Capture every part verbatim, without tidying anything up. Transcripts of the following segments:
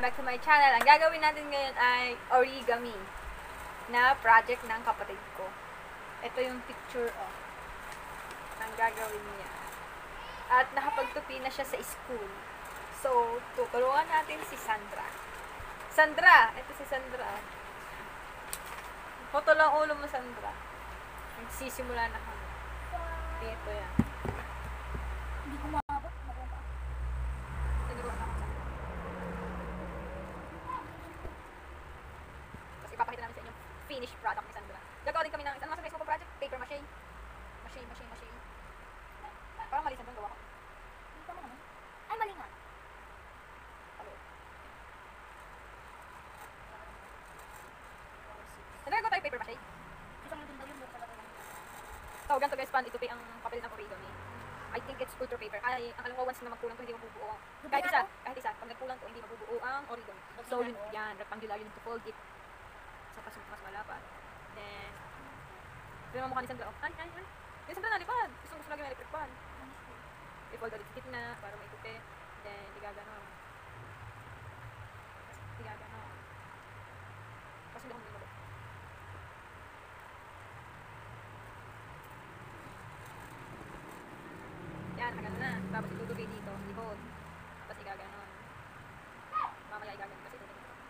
back to my channel. Ang gagawin natin ngayon ay origami na project ng kapatid ko. Ito yung picture, oh. Ang gagawin niya. At nakapagtupi na siya sa school. So, tuturuan natin si Sandra. Sandra! Ito si Sandra. Foto lang ulo mo, Sandra. Nagsisimula na kami. Dito yan. Hindi ko maabot. Tinuruan ako, Sandra. Tapos ipapakita namin sa inyo finished product ni Sandra. Gagawa din kami ng, ano masasabi mo pa project? Paper mache. Mache, mache, mache. Parang mali Sandra gawa ko. Hindi ko naman. Ay, mali nga. Sandra, gawa tayo paper mache. Isang din daw yun. Mura talaga yan. So, ganito guys, pan itupi ang papel ng origami. I think it's ultra paper. Ay, ang alam ko, once na magkulang to, hindi mabubuo. Kahit isa, kahit isa, pag nagkulang to, hindi mabubuo ang origami. So, yun, yan, rectangular, you need to fold it. So, pas mas malapat. Then, pero mo mukha ni Sandra, oh, ay, ay, ay. Yung Sandra nalipad. Gusto gusto lagi may electric pan. I-fold ulit sa gitna, para may itupi. Then, igaganon. Igaganon. Kasi hindi ako hindi mabuo. Yan, hanggang na. Tapos itutupi dito, i-hold. Tapos igaganon. Mamaya igaganon kasi ito dito.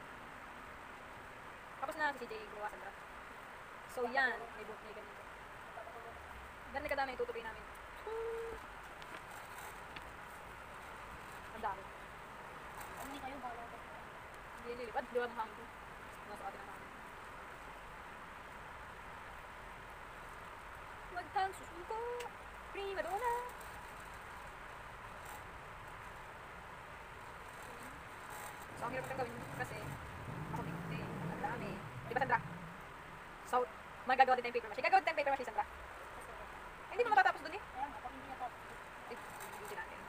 Tapos na si C J gumawa Sandra. So yan, may book may ganito. Ganito kadami itutupi namin. Ang dami. Hindi kayo bala. Hindi nilipad, di ba ang hangin? Nasa atin ang hangin. Magtang susuko. Prima donna. So, ang hirap itong gawin kasi ako hindi, ang dami. Di ba, Sandra? So, magagawa din tayong paper mache. Gagawa din tayong paper mache, Sandra. Ay, hindi mo matatapos dun eh. Kaya nga, pag hindi natapos. Eh, hindi natin.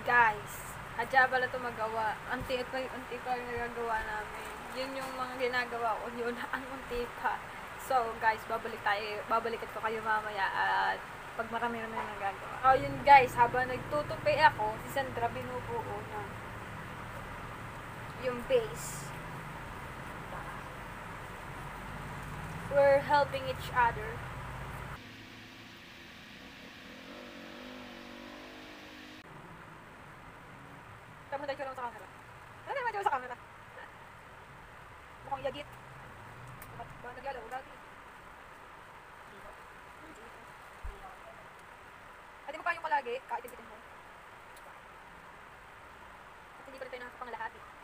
Guys, hadya pala ito magawa. Anti pa yung unti pa yung nagagawa namin. Yun yung mga ginagawa ko. Yun ang unti pa. So, guys, babalik tayo. Babalikan ko kayo mamaya at pag marami na yung nagagawa. Oh, yun guys, habang nagtutupi ako, si Sandra binubuo na yung base. We're helping each other. Tama tayo lang sa camera. Ano naman tayo sa camera? Mukhang yagit. Bakit ba nagyalaw lagi? At mo pa yung palagi, kaitipitin mo. At hindi pa rin tayo nakakapangalahat eh.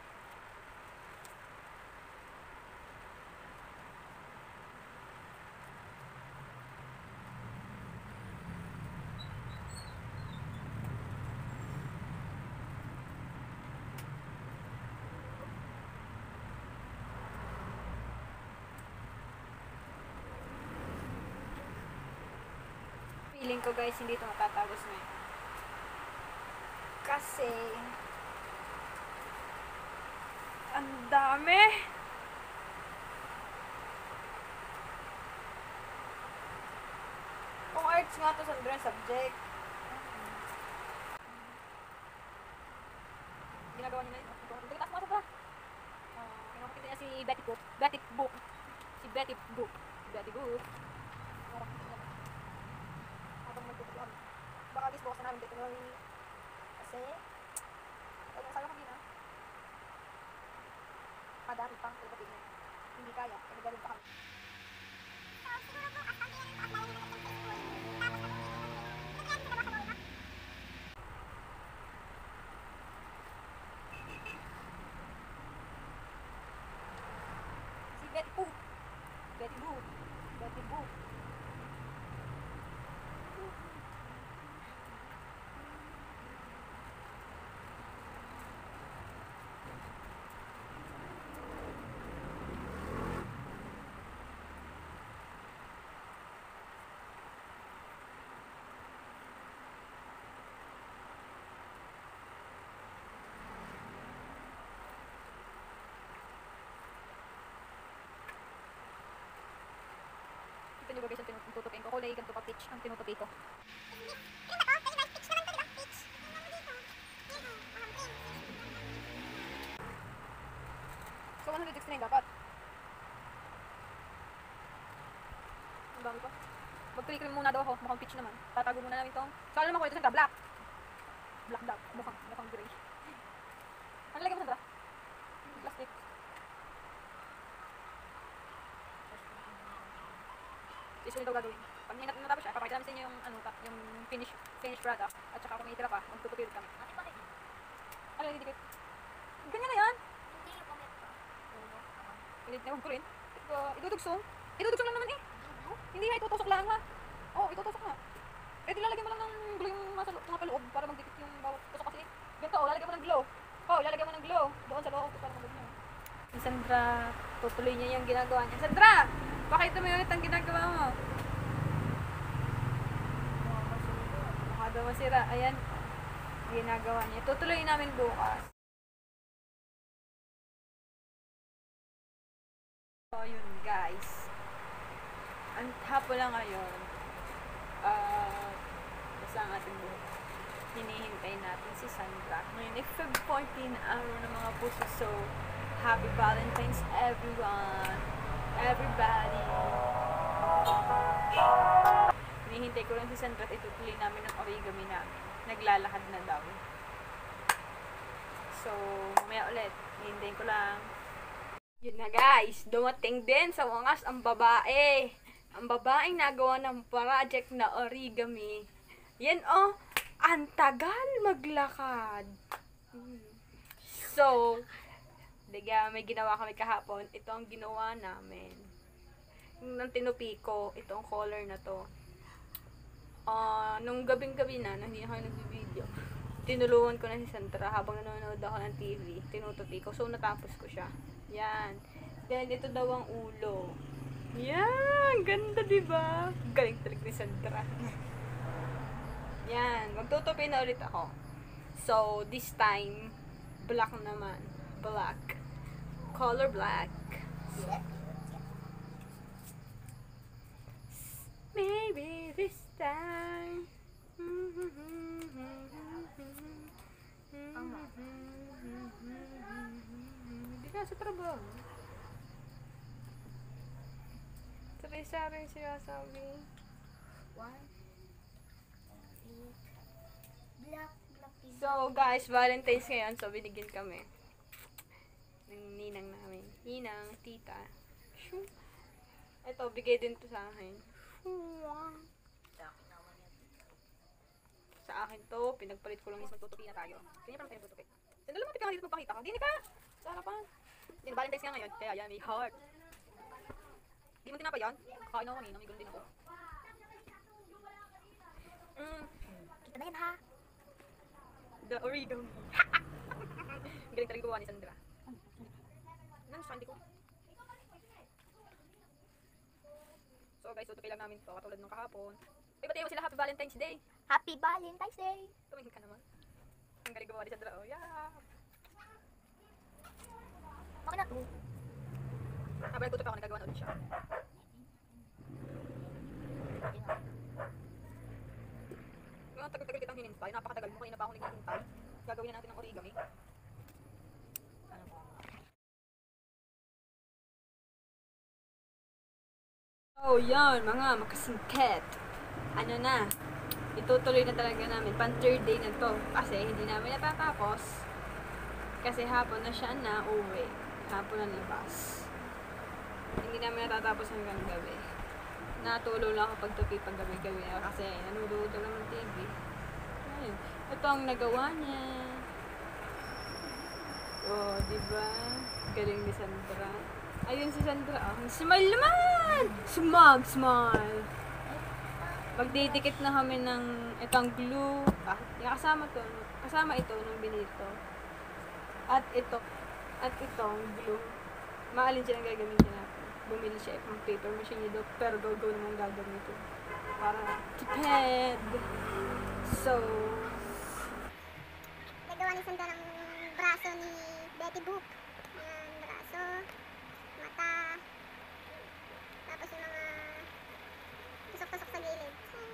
Feeling ko guys, hindi ito matatapos na eh. Kasi, ang dami! Kung arts nga ito, Sandra, subject. Ginagawa niya na yun. Ito, taas mo ito ba? Uh, makikita niya si Betty Book. Betty Book. Si Betty Book. Betty Book. Baka gusto ko sa namin dito ng kasi ay nang sayang kanina madami pang tuloy niya hindi kaya kaya galing pa kami si Betty Boop Betty Boop Betty Boop Ito yung guys ang tinutupiin ko. Kulay ganito pa pitch ang tinutupi ko. So, one sixty na dapat. Ang dami pa. Mag-cream muna daw ako. Mukhang pitch naman. Tatago muna namin itong. So, alam naman ko ito sa black. Black black. Mukhang, mukhang gray. Ano lagay mo Sandra? Plastic. Ito ito gagawin. Pag natapos siya, papakita namin sa inyo yung, ano, yung finish, finished product. At saka kung may tira pa, magtutupilit kami. Ano yung didikit? Ganyan na yan! Hindi yung comment pa. Hindi na huwag ko rin. Idudugsong. Idudugsong lang naman eh. Hindi ha, itutusok lang ha. Oo, oh, itutusok na. Eh, dilalagyan mo lang ng glue yung nasa mga paloob para magdikit yung bawat tusok kasi. Ganito, oh, lalagyan mo ng glue. Oh, lalagyan mo ng glue. Doon sa loob para magdikit niya. Si Sandra, tutuloy niya yung ginagawa niya. Sandra! Pakita mo yung ulit ang ginagawa mo. Mukha daw masira. Ayan. Ginagawa niya. Tutuloy namin bukas. So, yun guys. Ang hapon lang ngayon. Uh, basta ang ating buhok. Hinihintay natin si Sandra. Ngayon, February fourteen, araw ng mga puso. So, happy Valentine's everyone. Everybody. Hinihintay ko lang si Sandra at itutuloy namin ang origami namin. Naglalakad na daw. So, mamaya ulit. Hihintayin ko lang. Yun na guys, dumating din sa wakas ang babae. Ang babaeng nagawa ng project na origami. Yan oh, ang tagal maglakad. So, diga, may ginawa kami kahapon. Ito ang ginawa namin. Nang tinupi ko, itong color na to. Uh, nung gabing-gabi na, nang hindi na kayo nag-video, tinulungan ko na si Sandra habang nanonood ako ng T V. Tinutupi ko. So, natapos ko siya. Yan. Then, ito daw ang ulo. Yan. Ganda, diba? Galing talaga ni Sandra. Yan. Magtutupi na ulit ako. So, this time, black naman. Black. Color black. Maybe this time. Hindi ka sa trabaho. Sarisa rin siya sabi. One. Eight. Black. Black is... So guys, Valentine's ngayon. So binigyan kami ng ninang namin. Ninang, tita. Shoo. Ito, bigay din to sa akin. Shoo. Sa akin to, pinagpalit ko lang is magtutupi na tayo. Kanya pa lang tayo magtutupi. Sandali mo, tika nga dito magpakita ka. Dini ka! Sa harapan. Hindi, Valentine's nga ngayon. Kaya yan, may heart. Di mo tinapa yan? Kakain ako kanina, may gulo din ako. Mm. Kita na yan ha? The origami. Galing talagang gawa ni Sandra. Nan, sa hindi ko. So guys, tutupi lang namin to katulad ng kahapon. Ay, ba't mo sila Happy Valentine's Day? Happy Valentine's Day! Tumingin ka naman. Ang galing gawa ni Sandra. Oh, yeah. Okay na to. Habang nagtutupi ako, nagagawa na ulit siya. Yung tagal-tagal kitang hinintay, napakatagal mo, kaya na pa akong naghihintay. Gagawin na natin ng origami. Ano po? Oh, yan, mga makasingkit. Ano na, itutuloy na talaga namin. Pan third day na to. Kasi hindi namin natatapos. Kasi hapon na siya na uwi. Hapon na labas. Hindi namin natatapos hanggang gabi. Natulog lang kapag tupi pag gabi-gabi na kasi nanonood lang ng T V. Ayun. Ito ang nagawa niya. Oh, diba? Galing ni Sandra. Ayun si Sandra. Oh. Smile naman! Smug, smile! Magdidikit na kami ng itong glue. Ah, kasama to. Kasama ito nung binito. At ito. At itong glue. Maalin siya ang gagamitin natin. Bumili siya ng paper machine nito. Pero go-go naman gagawin ito. Para tipid. So, Nagawa ni Sandra ng braso ni Betty Boop. Yan, braso, mata, tapos yung mga tusok-tusok sa gilid.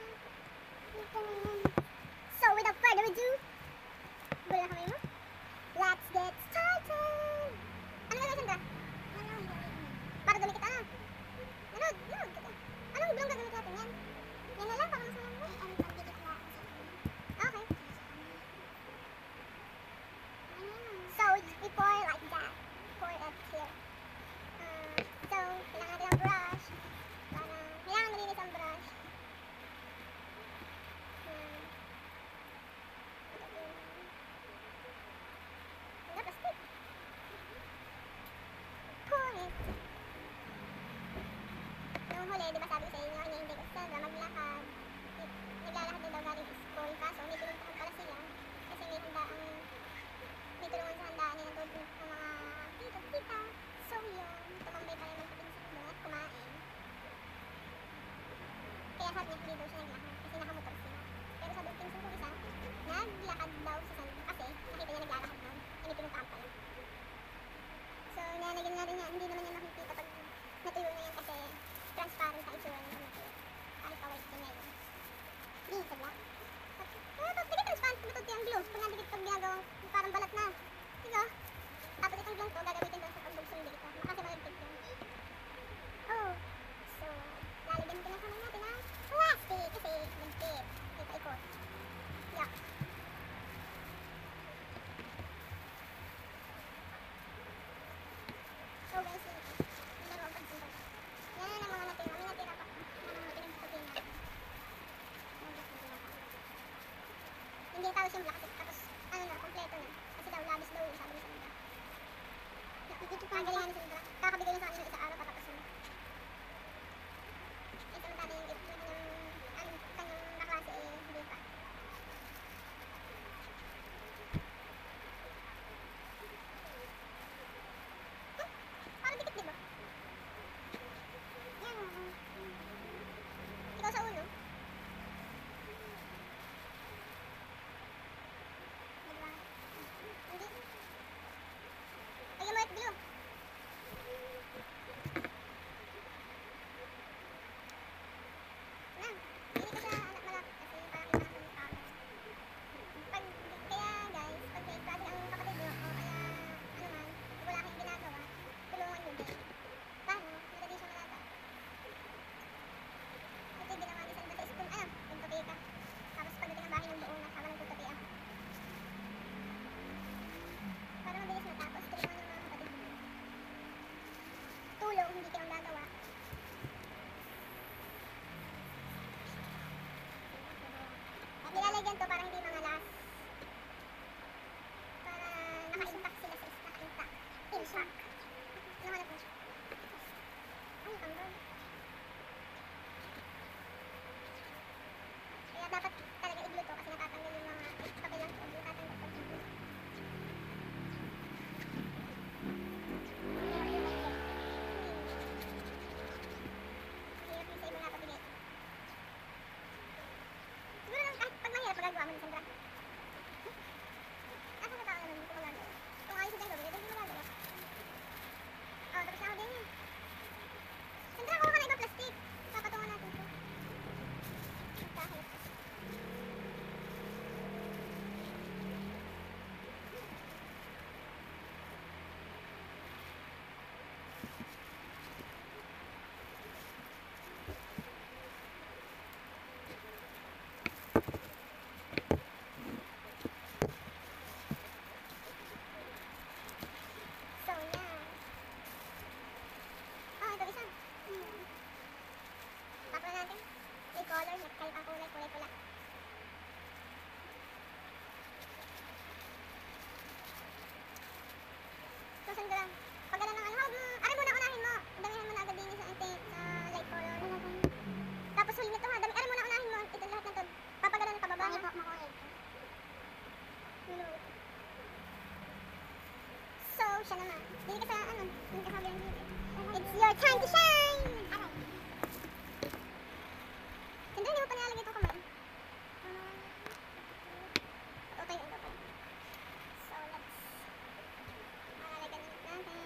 So, without further ado, bula kami mo. Let's get started! Ano gagawin, Sandra? Para dumikit ka na. Nanood, nanood ka. Anong blong gagawin natin yan? Yan na lang, para mas malambot. Ay, ang pagdikit na. Okay. So, we pour like that. Pour it here. Uh, so, kailangan natin ang brush. Para, kailangan malinis ang brush. Hmm. Wala, plastic. Pour it. Nung huli, di ba sabi ko sa inyo, iniintay ko si Sandra maglakad. Naglalakad din daw galing school, kaso may pinuntahan pala sila. Kasi may handaan, may tulungan sa handaan nila doon ng mga tito, tita. So yun, tumambay pa rin ng kapinsan mo at kumain. Kaya sabi niya, hindi daw siya naglakad kasi nakamotor sila. Pero sabi ng pinsan ko isa, naglakad daw si Sandra kasi nakita niya naglalakad doon. Ay, may pinuntahan pala. So, nalagyan nga rin niya, hindi naman niya makikita pag natuyo na yan kasi transparent sa itsura niya natuyo. Kahit pa white na yun. Hindi, sa black. Pero pag hindi transparent, matuti ang glue. Pag nandikit pag ginagawang parang balat na. Diba? Tapos itong glue ko, gagamitin doon sa pagbugsong dito. Kasi malagkit yun. Oh. So, lalagyan din lang natin ng plastic kasi malagkit. Ito, ikot. Yuck. So guys, yun ito. Yung laro ang pagsunod. Yan na lang mga natira. May natira pa. Yung mga pinagsasabi na. Hindi tapos yung black. Tapos, ano na, kompleto na. Kasi daw, labis daw yung sabi ni Sandra. Nakagalingan ni Sandra. Kakabigay niya sa kanya ng isa araw tatapos na. Eh, samantala yung gift. Yung kanyang, ano, kanyang kaklase eh, hindi pa. Parang dikit, diba? Yan. Ikaw sa ulo. Diba? siya naman. Hindi ka sa ano, hindi ka sabi ng dito. It's your time to shine! Aray. Ganda, hindi mo pa nilalagay itong kamay. Patutay, ay patutay. So, let's malalagyan ulit natin.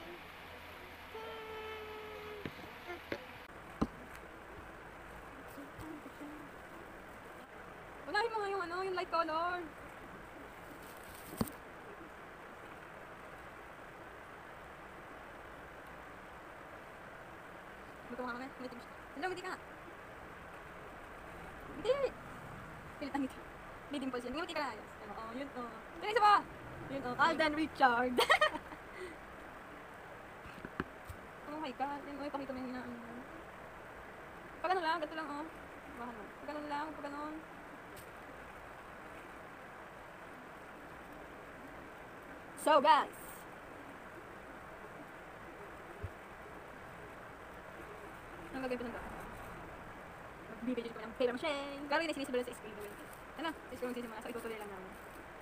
Unahin mo nga yung ano, yung light color. Luto nga kami. May tips. Hello, hindi ka nga. Hindi. Pilit ang ngiti. May dimples yan. Ngiti ka na. Yes. Ano, oh, yun, oh. Yun, isa pa. Yun, oh. Alden Richard. Oh my God. Yun, oh, ipakita mo yung hinaan. Pag ano lang, ganito lang, oh. Bahan mo. Pag ganun lang, pag ganun. So, guys. Ang gagawin pa saan bibili ko ng paper mache. Gagawin na sinisibala sa screen. Ano? Sinisibala sa mga. So, itutuloy lang namin.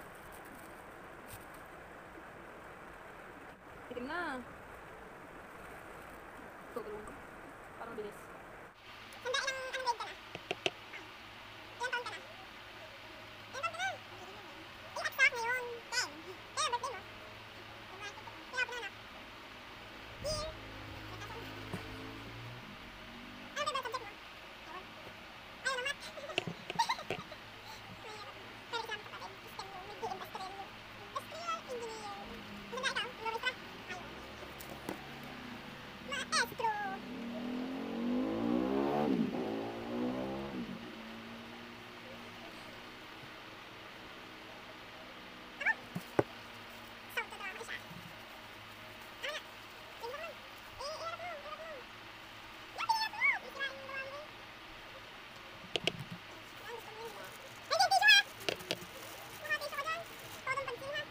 Titim na. Tutulong ko. Parang mabilis. Handa, ilang ano grade ka na? Ilang taon ka na? Ilang taon ka na? Eh, at fact ngayon, ten. Kaya, birthday mo. Diba? Kaya, pinanak. Year. Ano ba ba subject mo? Ewan. Ayaw na, math. Mahirap. Pero isang kapatid, system yung may industrial yung industrial engineer. Ano ba ikaw? Lorisa? Ayaw. Maestro. South to drama siya. Ano na? Sino naman? Eh, iharap mo, iharap mo. Yung pinirap mo! Isirain yung gawa mo eh. Yan, gusto mo yun, diba? Ay, di, tissue ha! Mga tissue ka dyan. Todong pansin ha.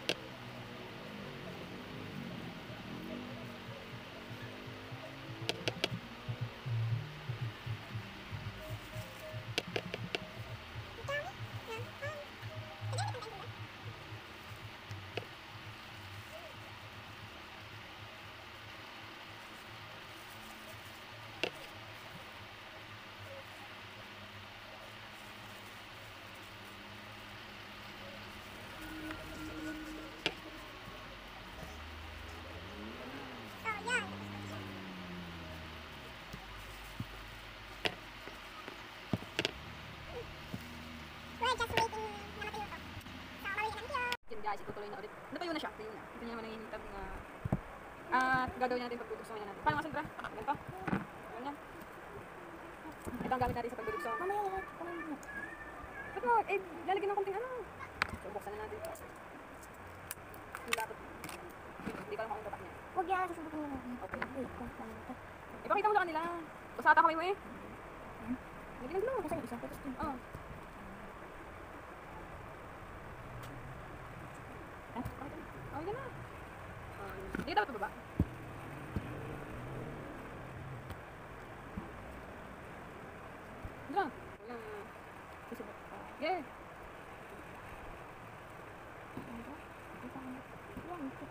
Ang dami. Yan, um, Pwede mo pantay sila? So, yan. We're just waiting na matuyo to. So, mauwi na tayo. Yun guys, itutuloy na ulit. Natuyo na siya. Tuyo na. Ito niya naman nangingitab na at gagawin natin pagtutukso na natin. Paano nga sandra? Ganito. Ganyan. Ito ang gamit natin sa pagdudukso. Mamaya lahat. Kamay mo. Ba't mo? Eh, lalagyan ng konting ano. So, buksan na natin. Yung dapat. Hindi ka lang makakong tatak niya. Huwag yan, susubukin mo lang. Okay. Wait, kung paano ito. Ipakita mo sa kanila. Usata kamay mo eh. Hindi lang Kasi yung isa, tapos ito. Oo. Ha? Oh, yan na. Oh, hindi dapat pababa. Diyan. Wala. Susubok pa. Yeah. Ano ba? Ito ang... Yan, ito.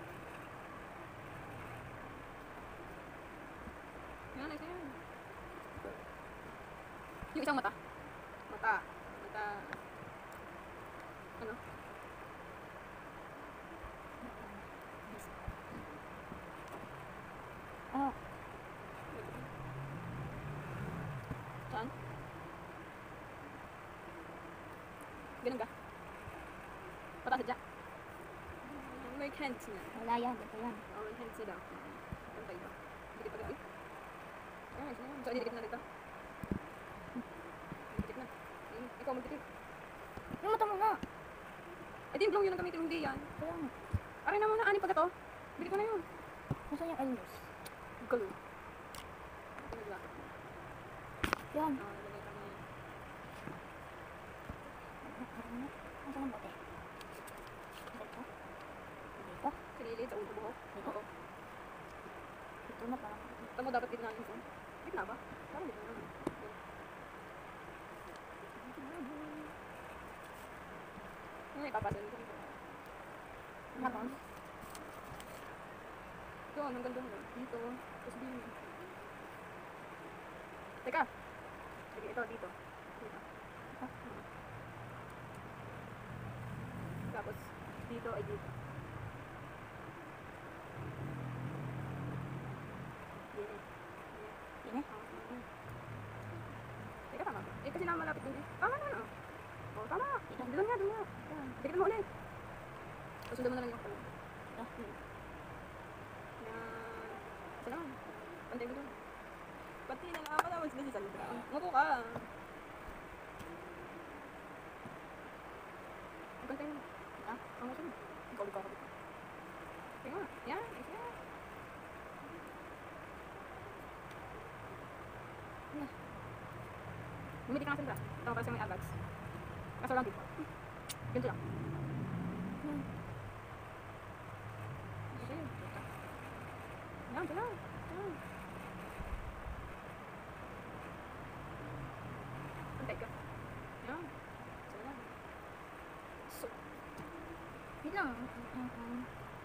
Yan, ayos na yan. Yung isang mata. Mata. Mata. Ano? Ah, Saan? Ganun ka? Mata sadya. May hands na. wala yan. Ito yan. Oh, may hands na daw. Pantay daw. Dikit pa daw eh. Ah, ayos na yan. So, didikit na dito. Dikit na. Eh, ikaw magdikit. Yung mata mo nga. Eh, di yung glue yun ang gamitin, hindi yan. Kaya nga. Aray na muna, anin pagka to. Dikit mo na yun. Nasaan yung elders? Glue. Nagla. Yan. Ah, nalagay ka na yan. Ano? Nasaan ang bote? Dito? Dito? Sa gilid, sa ulo buhok. Oo. Ito na parang. Ito mo dapat gitna yung phone. Gitna ba? Parang gitna lang. Ano ipapasa nito? Tapos? Doon, hanggang doon. Dito. Tapos dito. Teka. Sige, ito, dito. Dito. Tapos, dito ay dito. Dito. Yun eh. Teka, tama ba? Eh, kasi na malapit din. Tama na, no? Oo, tama. Doon nga, doon nga. Yan. Bigyan mo ulit. Susundan mo na lang yung kapal. Ito. Hmm. Yan. Isa naman. Pantay mo doon. Pati na lang. Patawad sila si Sandra. Umupo ka. Pantay mo. Ah, Ang gusto mo. Ikaw, ikaw, ikaw. Kaya nga. Yan. Isa. Yan. Bumili ka nga Sandra. Tama para sa may airbags. Kaso lang dito. Ganito lang. Hmm. Sige. Yan, ito lang. Yan. Pantay ka. Yan. Isa lang. So. yun lang. Mm, mm.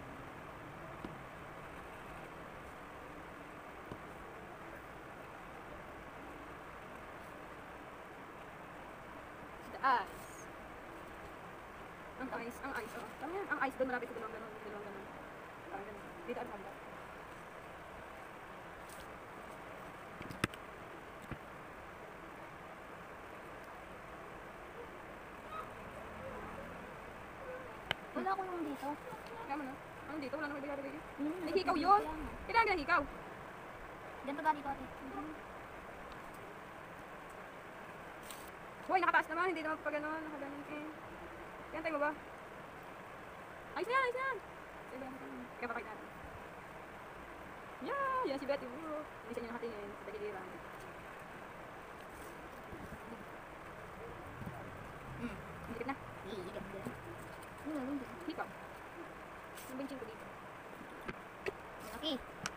The eyes. Ang eyes, ang eyes, oh. Tama yan, ang eyes doon marami sa dalawang ganon, dalawang ganon. Parang ganon. Dito ang handa. Wala ko yung dito. Kaya mo na. Ano dito? Wala naman ibigay dito. Yun, Ay, hikaw yun. Kailangan ka hikaw. Ganito ba dito ate? Hoy, nakataas naman. Hindi naman pa ganon. Nakaganon eh. Yan tayo mo ba? Ayos na yan, ayos na yan. Kaya papakita natin. Yeah, yan si Betty. Woo. Hindi sa inyo nakatingin. Sa tagiliran. Hmm. Dikit na. Iigat ko. Ano lang dito? Hikaw. Ang benching ko dito. Malaki.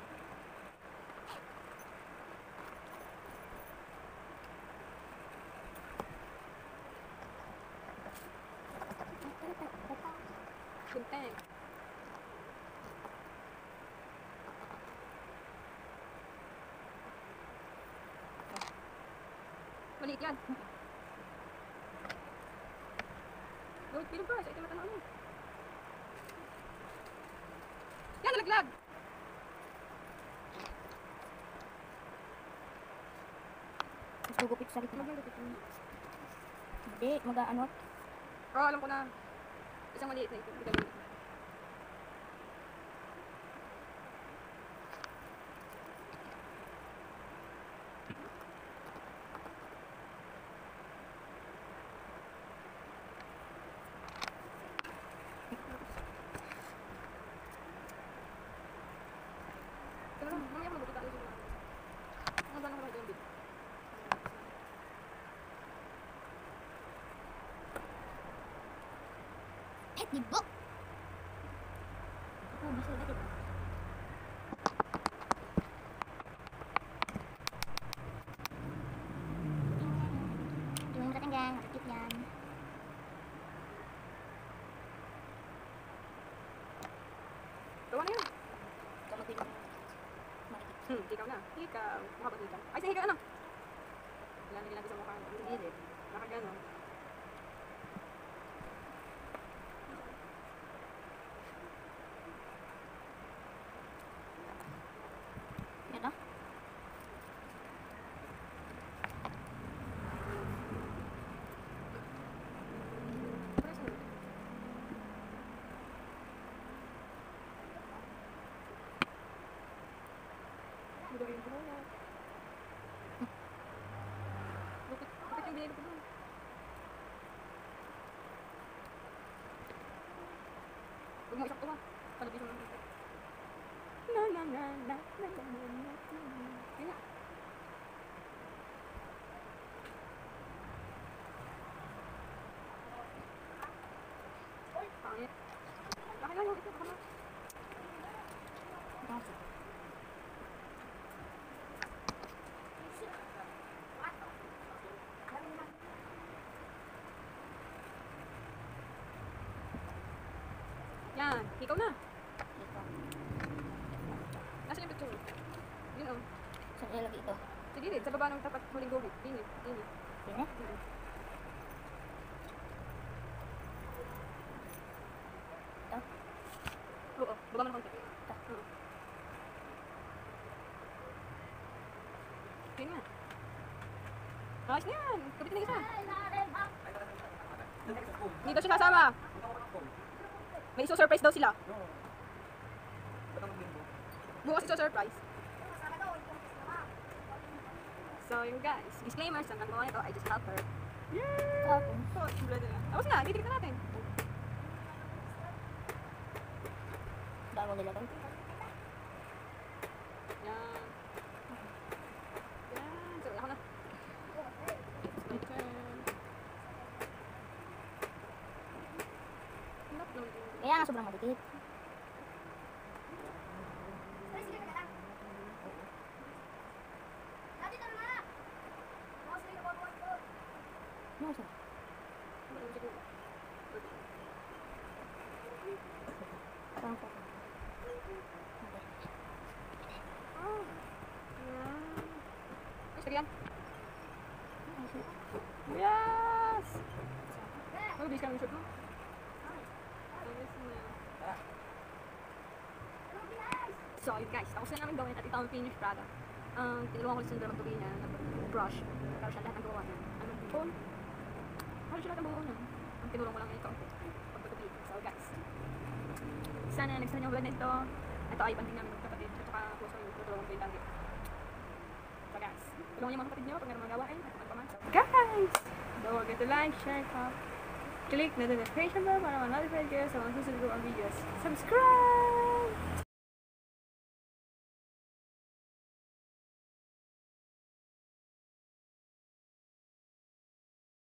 Kunteng. Maliit yan. Gawit pilong pa. Sa ito matanaw mo. Yan, nalaglag. Mas gugupit sa gitna. Maglalaglag ito. Hindi, mag-ano. Oo, alam ko na. Isang maliit na ito. Ito maliit. Ito na lang. Mamaya ko mabuti tayo sila. Ano ba nakakita yung bit? Eh, di ba? Oh, bisa ulit ito. Hindi mo matatanggal, nakakit yan. Gawa na yan. Ito magpili mo. Makikit. Hmm, ikaw na. Ikaw. Mukha ba ikaw? Ay, sa higa ano? Wala na ginagawa sa mukha. Sa gilid. Nakagano. Yan o. Ano sa nila? Gagawin ko muna. Lupit, lupit yung binili ko doon. Huwag mo isakto ha. Palabisan mo lang. Na na na na na na na na na. Yun nga. Pangit. Bakit lang yung ito? Baka ma- Bakit? Yan, ikaw na. Ito. ilalagay ito. Sa gilid, sa baba ng tapat huling guhit. Gilid, gilid. Yan eh. Gilid. Ito. Oo, baba mo ng konti. Ito. Oo. Yun nga. Ayos na yan. Kapitin na isa. Hindi daw siya kasama. May iso-surprise daw sila. Bukas iso-surprise. So yun guys, disclaimer, sa nagawa nito, I just help her. Yay! Tapos. So, blend na. Tapos na, titignan na natin. Daan mo nilagay. Yan. Yan. So, ako na. Kaya nga sobrang madikit. Ano siya? Parang po. Oh. Yan. Gusto yan? Yes! Oh, bilis ka ng shot mo. Ayos na. So, yun guys, tapos na namin gawin at ito ang finished product. Ang tinulungan ko sa magtuloy niya ng brush. Pero siya lahat ang gawa niya. Ano, phone? Ano siya lahat ang gawa niya? Ang tinulong ko lang ito. Pagpatuloy. So guys, sana next time yung vlog na ito, ito ay banding namin magkapatid. At saka puso yung tutulungan ko yung lagi. So guys, tulungan yung mga kapatid niyo pag meron mga gawain at magpaman. So guys, don't forget to like, share, comment, click na notification bell para ma-notify kayo sa mga susunod ko ang videos. Subscribe!